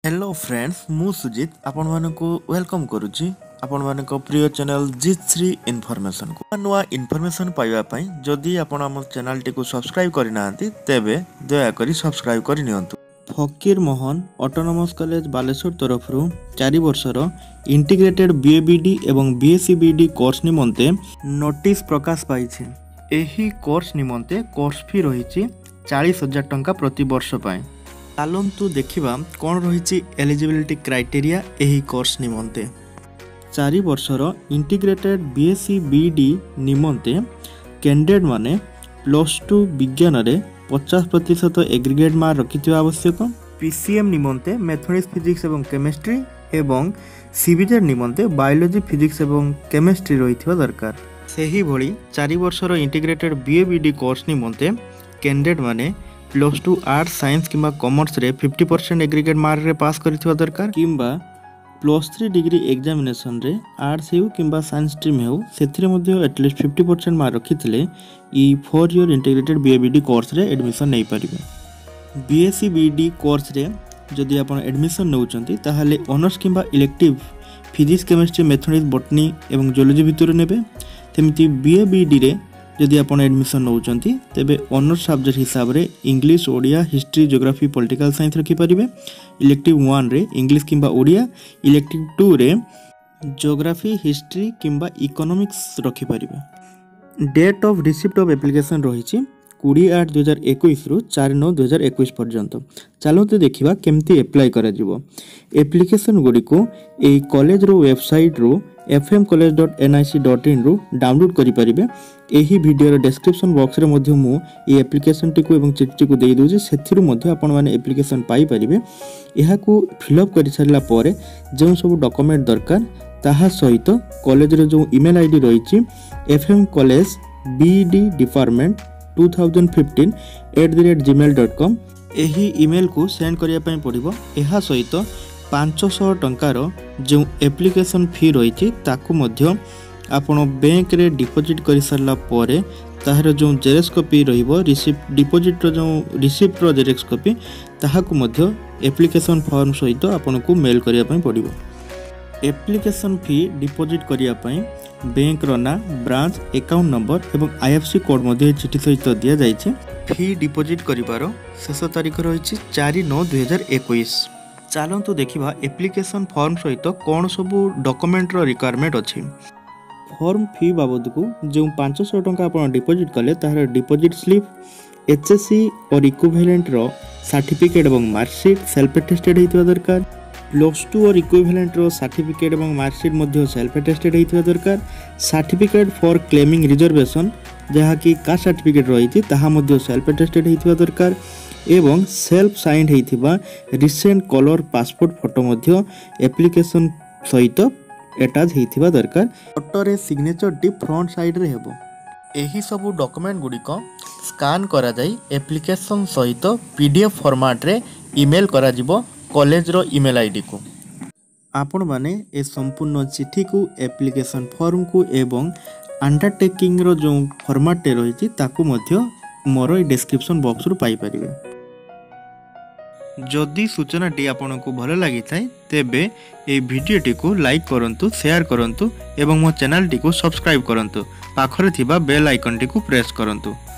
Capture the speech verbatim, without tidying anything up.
Hello friends, मु सुजित आपण मानक वेलकम करुच्ची आपण मानक प्रिय चैनल जित श्री इनफॉरमेशन को नुआ इनफॉरमेशन पाइबा पई जदि आपण हम चैनल टी को सब्सक्राइब करि नांती तेबे दया करी सब्सक्राइब करि नियंतु। फकीर मोहन ऑटोनोमस कॉलेज बालेश्वर तरफ रु चार वर्षर इंटीग्रेटेड बीएबीडी एवं बीएससीबीडी कोर्स निमंते नोटिस प्रकाश पाई छे। एही कोर्स निमंते कोर्स फी रही चालीस हजार टंका प्रति वर्ष पाए। चलतु देखा कौन रही एलिजिबिलिटी क्राइटेरिया एही कोर्स निमंते। चारि वर्षर इंटीग्रेटेड बीएससीबीडी निमंते कैंडिडेट माने प्लस टू विज्ञान रे पचास प्रतिशत एग्रीगेट मार्क रखिथिबा आवश्यक। पीसीएम निमंते मैथमेटिक्स फिजिक्स एवं केमिस्ट्री एवं सीबीजेड निमंते बायोलॉजी फिजिक्स एवं केमिस्ट्री रहिथिबा दरकार। सेही भली चारि वर्षर इंटीग्रेटेड बीएबीडी कोर्स निमंते कैंडिडेट माने प्लस टू आर्ट्स साइंस किंबा कॉमर्स रे फिफ्टी परसेंट एग्रीगेट मार्क रे पास करिथिबा दरकार किंबा प्लस थ्री डिग्री एग्जामिनेशन रे आर्ट्स हेउ किंबा साइंस स्ट्रीम हेउ सेथिरे मध्ये एटलीस्ट फिफ्टी परसेंट मार्क रखिथिले ई four year integrated BA BEd course रे एडमिशन नै परिबे। बीएससीबीडी कोर्स रे जदि आपण एडमिशन नउचंती ताहाले ऑनर्स किंबा elective physics chemistry mathematics botany एवं जियोलॉजी भितर नेबे। तेमिति बीएबीडी रे जदि आपण एडमिशन नउचंती तेबे ऑनर्स सब्जेक्ट हिसाब रे English Odia history geography political science रखि परिबे। इलेक्टिव वन रे इंग्लिश किंबा ओडिया, इलेक्टिव टू रे ज्योग्राफी हिस्ट्री किंबा इकोनॉमिक्स रखि परिबे। Date of receipt of application रही बीस आठ दो हज़ार इक्कीस रु चार नौ दो हज़ार इक्कीस पर्यंत। चलते देखा केमती एप्लाई करा जिवो। एप्लिकेशन गुडी को ए कॉलेज रो वेबसाइट रो F M college dot N I C dot in रु डाउनलोड करि परिबे। एही वीडियो रो डिस्क्रिप्शन बॉक्स रे मध्ये मु ए एप्लिकेशन टी को एवं चिट्ठी को देई दोजे सेथिरु मध्ये आपण माने एप्लिकेशन पाई परिबे। एहा को फिल अप करि सारला परे जो सब डॉक्यूमेंट दरकार ताहा सहित कॉलेज रो जो ईमेल आईडी रहिछि F M college BD department two thousand fifteen at the rate Gmail dot com एही ईमेल को सेंड करिया पई पड़िबो। एहा सहित पाँच सौ टंकार जो एप्लिकेशन फी रही ताकू मध्य आपण बैंक रे डिपॉजिट कर सारला परे ताहार जो जेरेक्स कॉपी रहिबो रिसिप्ट डिपॉजिट रो जो रिसिप्ट रो जेरेक्स कॉपी ताहाकू मध्य एप्लिकेशन फॉर्म सहित आपण को मेल करिया पई पड़िबो। एप्लिकेशन फी डिपॉजिट करिया पई बैंक रो ना ब्रांच अकाउंट नंबर एवं आईएफसी कोड मध्ये चिठी सहित दिया जाइछि। फी डिपॉजिट करिवारो शेष तारीख रही चार नौ दो हज़ार इक्कीस। चलतु देखा एप्लिकेशन फॉर्म सहित कौन सबू डॉक्यूमेंट रो रिक्वायरमेंट अच्छी। फॉर्म फी बाबद को जो पाँच सौ टंका आप डिपॉजिट कले तार deposit slip HSC or equivalent रो सर्टिफिकेट एवं मार्कशीट सेल्फ अटेस्टेड होइतबा दरकार। प्लस टू और इक्विवेलेंट रो सर्टिफिकेट एवं मार्कशीट मध्य सेल्फ अटेस्टेड होइतबा दरकार। सर्टिफिकेट फॉर क्लेमिंग रिजर्वेशन जहा कि कास्ट सर्टिफिकेट रही ताहा मध्य सेल्फ अटेस्टेड होइतबा दरकार एवं सेल्फ साइंड होइथिबा रिसेंट कलर पासपोर्ट फोटो मध्य एप्लिकेशन सहित अटैच होइथिबा दरकार। फोटो रे सिग्नेचर टी फ्रंट साइड रे हेबो। एही सबु डॉक्यूमेंट गुडी को स्कैन करा जाई एप्लिकेशन सहित पीडीएफ फॉर्मेट रे ईमेल करा जिवो कॉलेज रो ईमेल आईडी को। आपण माने ए संपूर्ण चिठी को एप्लिकेशन फॉर्म को एवं अंडरटेकिंग रो जो फॉर्मेट रही ताकू मध्य मोर ए डिस्क्रिप्शन बॉक्स रु पाई परिबे। जदि सूचना टी आपन को भल लगी थाए तेबे ए वीडियो टी को लाइक करंतु, शेयर करंतु एवं मो चैनल टी को सब्सक्राइब करंतु। पाखरे थिबा बेल आइकन टी को प्रेस करंतु।